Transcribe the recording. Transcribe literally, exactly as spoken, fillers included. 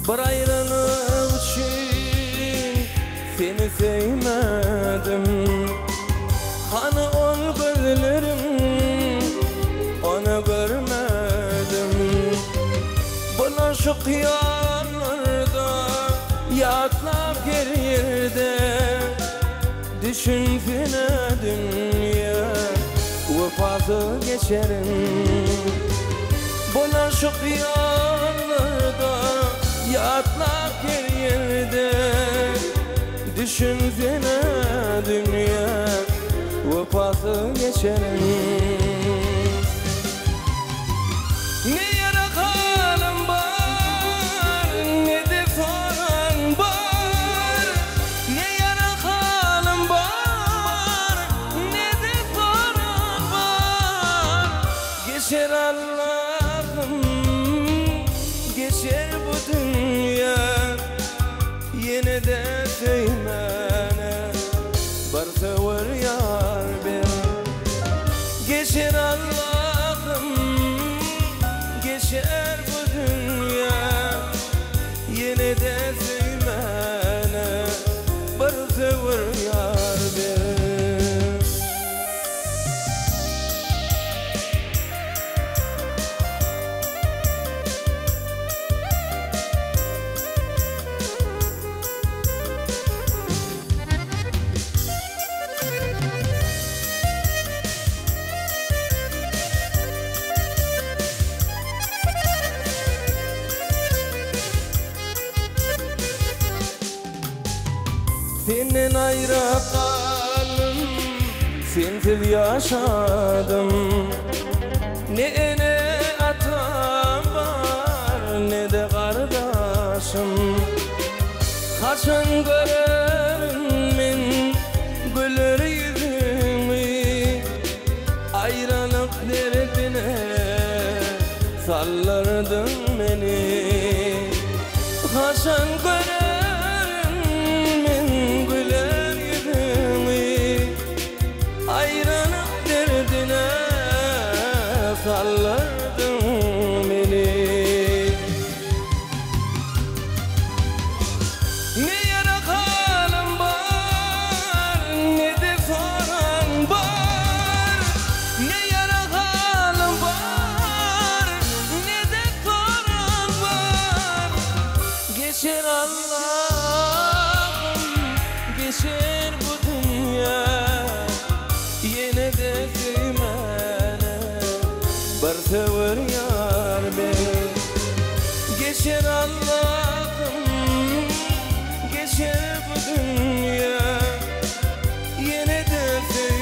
Bir ayrılık için seni sevmedim. Hani ol gözlerim onu görmedim. Bana şu kıyarlarda yatlak her yerde düşünsene dünya vefası geçerim. Bana şu kıyarlarda yatlak her yerde düşünsene dünya vefası geçerim. Ne yara halim var, ne de soran var. Ne yara halim var, ne de soran var. Geçer Allah'ım, geçer bu dünya. Yine de sevmene varsa var yar ben. Geçer Allah'ım, geçer bu dünya. Yine de sevmene varsa var yar ben. Senin ayrı kalım, sensiz yaşadım. Ne ene atam var, ne de kardeşim. Kaçan görerim men güler yüzümü. Ayrılık derdine sallardın beni. Kaçan görerim sallardın beni. Ne yara halim var, ne de soran var. Ne yara halim var, ne de soran var. Geçer Allah'ım, geçer bu dünya. Yine de sevmene varsa var yar ben. Geçer Allah'ım, geçer bu dünya. Yine de sevmene